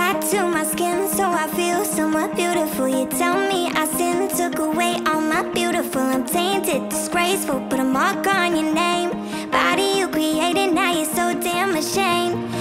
tattoo my skin so I feel somewhat beautiful. You tell me I sinned, took away all my beautiful. I'm tainted, disgraceful, put a mark on your name. Body you created, now you're so damn ashamed.